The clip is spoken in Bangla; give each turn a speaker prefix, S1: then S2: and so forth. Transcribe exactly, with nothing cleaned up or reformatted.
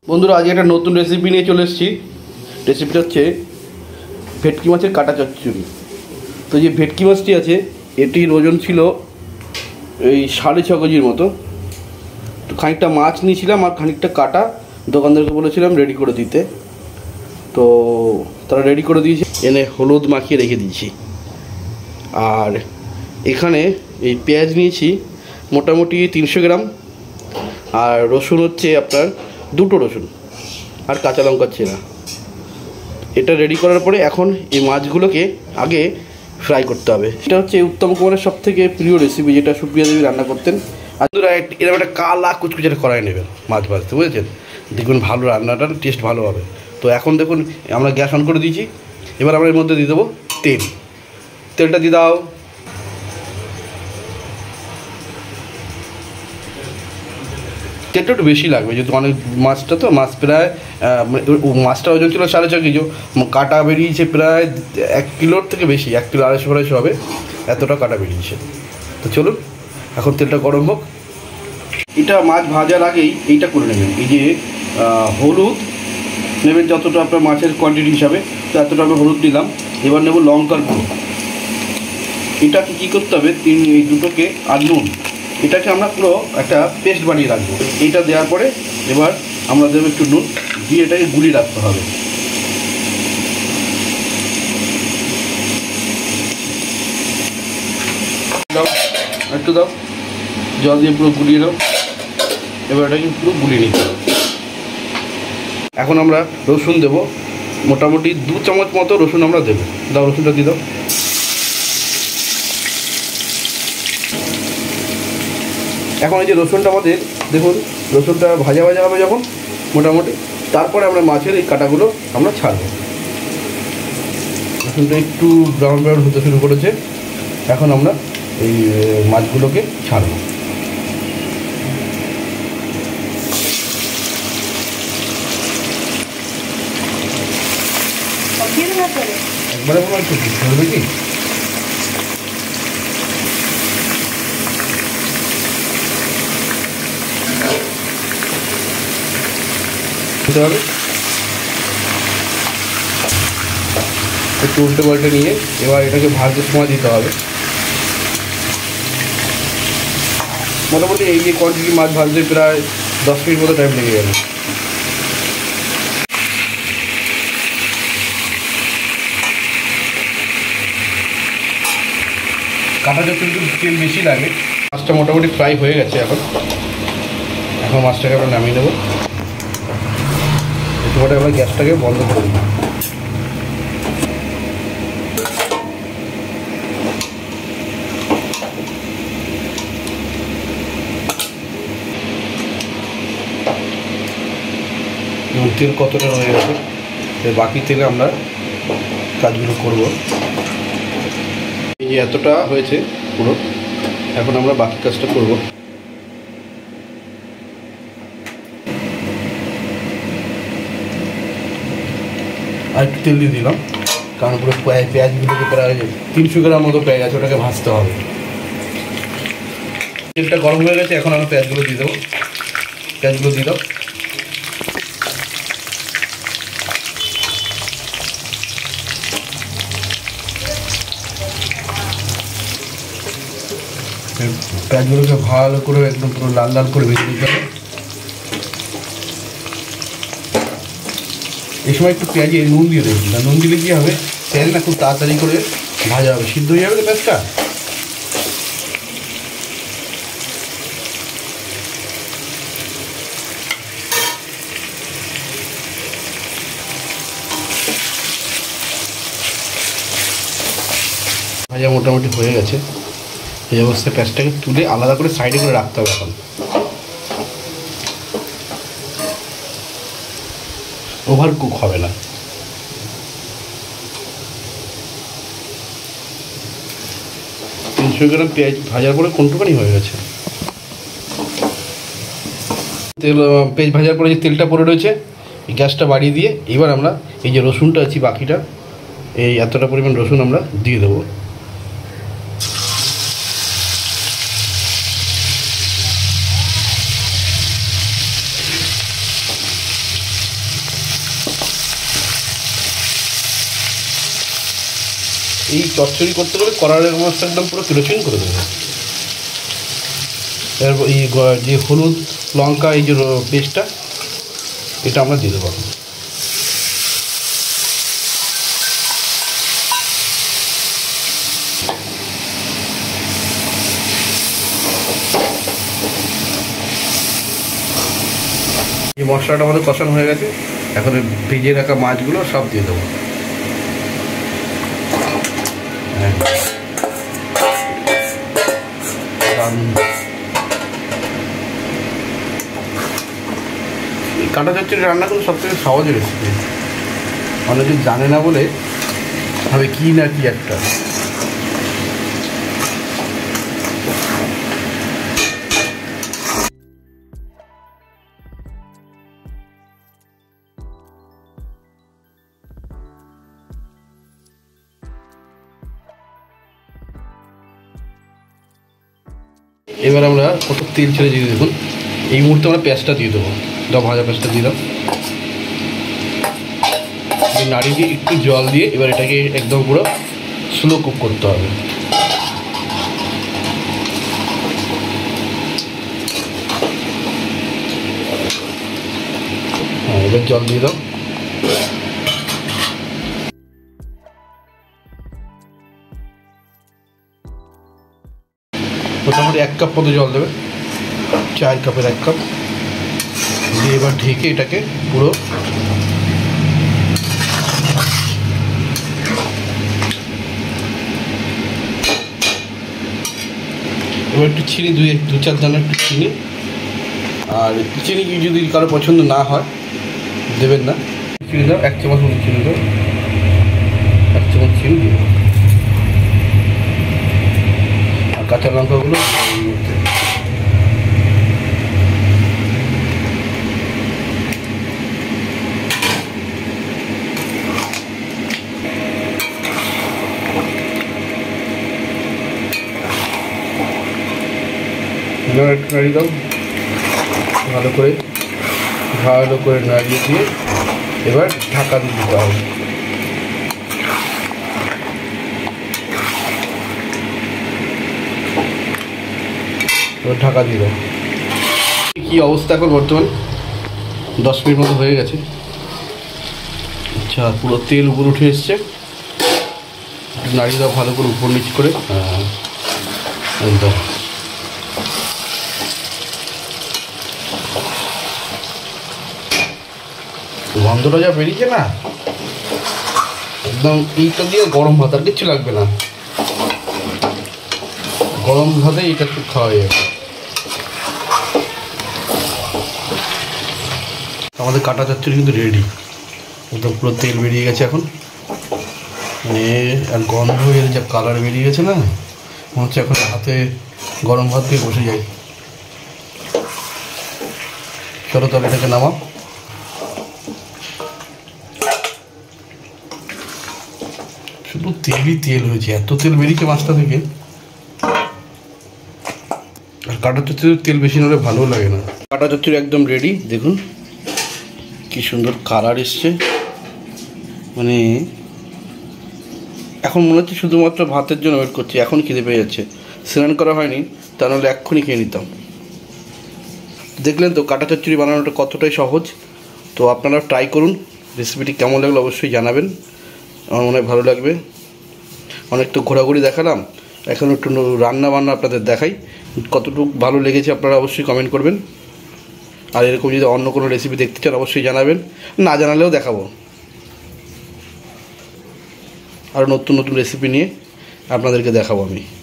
S1: বন্ধুরা আজকে একটা নতুন রেসিপি নিয়ে চলে এসেছি। রেসিপিটা হচ্ছে ভেটকি মাছের কাটা চচ্চড়ি। তো যে ভেটকি মাছটি আছে এটির ওজন ছিল এই সাড়ে ছ কেজির মতো। তো খানিকটা মাছ নিয়েছিলাম আর খানিকটা কাটা দোকানদারকে বলেছিলাম রেডি করে দিতে। তো তারা রেডি করে দিয়েছে, এনে হলুদ মাখিয়ে রেখে দিয়েছি। আর এখানে এই পেঁয়াজ নিয়েছি মোটামুটি তিনশো গ্রাম, আর রসুন হচ্ছে আপনার দুটো রসুন, আর কাঁচা লঙ্কা চেরা। এটা রেডি করার পরে এখন এই মাছগুলোকে আগে ফ্রাই করতে হবে। এটা হচ্ছে উত্তম কুমারের সব থেকে প্রিয় রেসিপি, যেটা সুপ্রিয়া দেবী রান্না করতেন। আর এরকম একটা কালা কুচকুচে কড়াই নেবেন মাছ ভাজতে, বুঝেছেন? দেখবেন ভালো রান্নাটার টেস্ট ভালো হবে। তো এখন দেখুন আমরা গ্যাস অন করে দিয়েছি। এবার আমরা এর মধ্যে দিয়ে দেবো তেল। তেলটা দিয়ে দাও। তেলটা একটু বেশি লাগবে, যেহেতু অনেক মাছটা, তো মাছ প্রায় মাছটা ওজন ছিল সাড়ে ছ কেজি, কাটা বেরিয়েছে প্রায় এক কিলোর থেকে বেশি, এক কিলো আড়াইশো আড়াইশো হবে, এতটা কাটা বেরিয়েছে। তো চলুন এখন তেলটা গরম হোক। এটা মাছ ভাজার আগেই এইটা করে নেবেন, এই যে হলুদ নেবেন যতটা আপনার মাছের কোয়ান্টিটি হিসাবে, তো এতটা আমি হলুদ দিলাম। এবার নেব লঙ্কার গুঁড়ো। এটাকে কী করতে হবে, তিন এই দুটোকে আর নুন, এটাকে আমরা পুরো একটা পেস্ট বানিয়ে রাখবো। এইটা দেওয়ার পরে এবার আমরা দেবো একটু নুন, দিয়ে এটাকে গুলিয়ে রাখতে হবে। দাও একটু দাও, জল দিয়ে পুরো গুলিয়ে দাও। এবার এটাকে পুরো গুলিয়ে নিতে হবে। এখন আমরা রসুন দেবো, মোটামুটি দু চামচ মতো রসুন আমরা দেবো। দাও রসুনটা দিয়ে দাও। এখন এই যে রসুনটা আমাদের দেখুন, রসুনটা ভাজা ভাজা হবে যখন মোটামুটি, তারপরে আমরা মাছের এই কাটাগুলো আমরা ছাড়ব। রসুনটা একটু ব্রাউন ব্রাউন হতে শুরু করেছে, এখন আমরা এই মাছগুলোকে ছাড়ব। একবারে মনে হচ্ছে ধরবে কি? হবে একটু উল্টে পাল্টে নিয়ে এবার এটাকে ভাজতে সময় দিতে হবে। মোটামুটি এই যে কোয়ান্টিটি মাছ ভাজতে প্রায় দশ মিনিট মতো টাইম লেগে যাবে। কাঁটাটা কিন্তু তেল বেশি লাগে। মাছটা মোটামুটি ফ্রাই হয়ে গেছে। এখন এখন মাছটাকে আমরা নামিয়ে নেবো। এবারে আমরা গ্যাসটাকে বন্ধ করে দিই। তেল কতটা রয়ে গেছে, বাকি তেলে আমরা কাজগুলো করব। এই যে এতটা হয়েছে পুরো, এখন আমরা বাকি কাজটা করব। আর একটু তেল দিয়ে দিলাম, কারণ পুরো পেঁয়াজগুলোকে প্রায় তিনশো গ্রাম মতো পেঁয়াজ আছে, ওটাকে ভাজতে হবে। তেলটা গরম হয়ে গেছে, এখন আমরা পেঁয়াজগুলো দিয়ে দেবো। পেঁয়াজগুলো দিয়ে দাও। পেঁয়াজগুলোকে ভালো করে একদম পুরো লাল লাল করে ভেজে দিতে হবে। এই সময় একটু পেঁয়াজে নুন দিয়ে দেবেন, না নুন দিলে কী হবে, তেল না খুব তাড়াতাড়ি করে ভাজা হবে, সিদ্ধ হয়ে যাবে তো পেঁয়াজটা। ভাজা মোটামুটি হয়ে গেছে। এই অবস্থায় পেঁয়াজটাকে তুলে আলাদা করে সাইডে করে রাখতে হবে। এখন ওভার কুক হবে না। তিনশো গ্রাম পেঁয়াজ ভাজার পরে কোনটুখানি হয়ে গেছে। তেল পেঁয়াজ ভাজার পরে যে তেলটা পড়ে রয়েছে, গ্যাসটা বাড়িয়ে দিয়ে এবার আমরা এই যে রসুনটা আছে বাকিটা, এই এতটা পরিমাণ রসুন আমরা দিয়ে দেবো। এই চচ্চড়ি করতে গেলে কড়াইয়ের অবস্থা একদম পুরো কেরোসিন করে দেবে। এরপর এই যে হলুদ লঙ্কা এই যে পেস্টটা এটা আমরা দিয়ে দেবো। এই মশলাটা আমাদের কষানো হয়ে গেছে, এখন ভেজে রাখা মাছগুলো সব দিয়ে দেবো। এই কাঁটা চচ্চড়ি রান্না করলে সব থেকে সহজ রেসিপি, অনেকে জানে না বলে ভাবে কি না কি একটা। এবার আমরা কত তেল ছেড়ে দিয়ে দেখুন, এই মুহূর্তে আমরা পেঁয়াজটা দিয়ে দেবো। দাও ভাজা পেঁয়াজটা দিয়ে দাও, নাড়ি দিয়ে একটু জল দিয়ে এবার এটাকে একদম পুরো স্লো কুক করতে হবে। হ্যাঁ, এবার জল দিয়ে দাও। মোটামুটি এক কাপ মতো জল দেবে, চার কাপের এক কাপ দিয়ে এবার ঢেকে এটাকে পুরো এবার একটু চিনি দুই দু চার দানা একটু চিনি, আর চিনি যদি কারো পছন্দ না হয় দেবেন না, চিনি দাও এক চামচ মতো চিনি দাও, এক চামচ চিনি দিয়ে দাও। আর কাঁচা লঙ্কাগুলো একটু নাড়িয়ে দাও, ভালো করে ভালো করে নাড়িয়ে দিয়ে এবার ঢাকা দিয়ে দিতে হবে। এবার ঢাকা দিয়ে দাও। কী অবস্থা এখন বর্তমান দশ মিনিট মতো হয়ে গেছে। আচ্ছা, পুরো তেল উপরে উঠে এসছে, একটু নাড়িয়ে দাও ভালো করে উপর নিচ করে। হ্যাঁ একদম গন্ধটা যা বেরিয়েছে না, একদম এইটা দিয়ে গরম ভাত আর কিচ্ছু লাগবে না, গরম ভাতে এটা একটু খাওয়া যাবে। আমাদের কাটা চচ্চড়ি কিন্তু রেডি, একদম পুরো তেল বেরিয়ে গেছে এখন, মানে আর গন্ধ এর যা কালার বেরিয়ে গেছে না, মনে হচ্ছে এখন হাতে গরম ভাত দিয়ে বসে যাই। চলো তাহলে এটাকে নামাও। শুধু তেলই তেল হয়েছে, এত তেল বেরিয়েছে মাছটা থেকে। আর কাটা চচ্চড়ির তেল বেশি না হলে ভালোও লাগে না। কাটা চচ্চড়ি একদম রেডি, দেখুন কি সুন্দর কালার এসছে, মানে এখন মনে হচ্ছে শুধুমাত্র ভাতের জন্য ওয়েট করছি। এখন খিদে পেয়ে যাচ্ছে, স্নান করা হয়নি, তা নাহলে এক্ষুনি খেয়ে নিতাম। দেখলেন তো কাটা চচ্চড়ি বানানোটা কতটাই সহজ। তো আপনারা ট্রাই করুন, রেসিপিটি কেমন লাগলো অবশ্যই জানাবেন, আমার মনে হয় ভালো লাগবে। অনেক তো ঘোরাঘুরি দেখালাম, এখন একটু রান্না বান্না আপনাদের দেখাই, কতটুকু ভালো লেগেছে আপনারা অবশ্যই কমেন্ট করবেন। আর এরকম যদি অন্য কোনো রেসিপি দেখতে চান অবশ্যই জানাবেন, না জানালেও দেখাবো। আর নতুন নতুন রেসিপি নিয়ে আপনাদেরকে দেখাবো আমি।